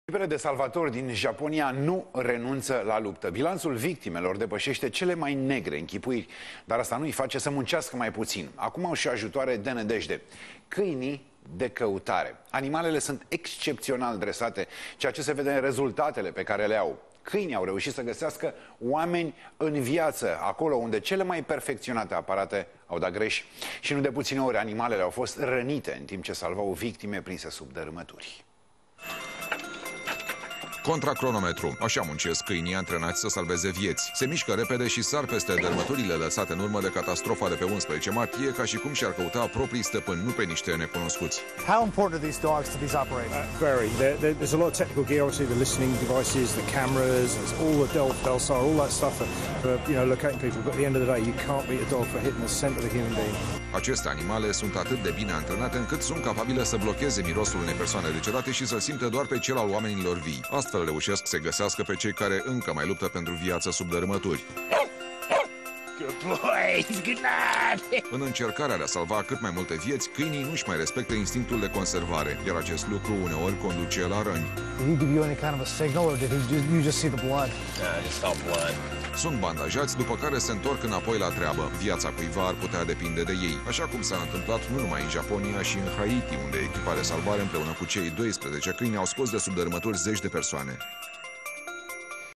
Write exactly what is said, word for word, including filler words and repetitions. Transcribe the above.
Echipele de salvatori din Japonia nu renunță la luptă. Bilanțul victimelor depășește cele mai negre închipuiri, dar asta nu îi face să muncească mai puțin. Acum au și ajutoare de nădejde. Câinii de căutare. Animalele sunt excepțional dresate, ceea ce se vede în rezultatele pe care le au. Câinii au reușit să găsească oameni în viață, acolo unde cele mai perfecționate aparate au dat greș. Și nu de puține ori animalele au fost rănite în timp ce salvau victime prinse sub dărâmături. Contra cronometru. Așa muncesc câinii antrenați să salveze vieți. Se mișcă repede și sar peste dărâmăturile lăsate în urmă de catastrofa de pe unsprezece martie, ca și cum și-ar căuta proprii stăpâni, nu pe niște necunoscuți. How important are these dogs to these operations? Uh, very. There, there, there's a lot of technical gear, obviously the listening devices, the cameras, there's all the Del, Delsar, all that stuff for, for you know locating people. But at the end of the day, you can't beat a dog for hitting the scent of a human being. Aceste animale sunt atât de bine antrenate încât sunt capabile să blocheze mirosul unei persoane decerate și să simtă doar pe cel al oamenilor vii. Astfel reușesc să găsească pe cei care încă mai luptă pentru viață sub dărâmături. În încercarea de a salva cât mai multe vieți, câinii nu-și mai respectă instinctul de conservare, iar acest lucru uneori conduce la răni. Sunt bandajați, după care se întorc înapoi la treabă. Viața cuiva ar putea depinde de ei, așa cum s-a întâmplat nu numai în Japonia și în Haiti, unde echipa de salvare împreună cu cei doisprezece câini au scos de sub dărâmături zeci de persoane.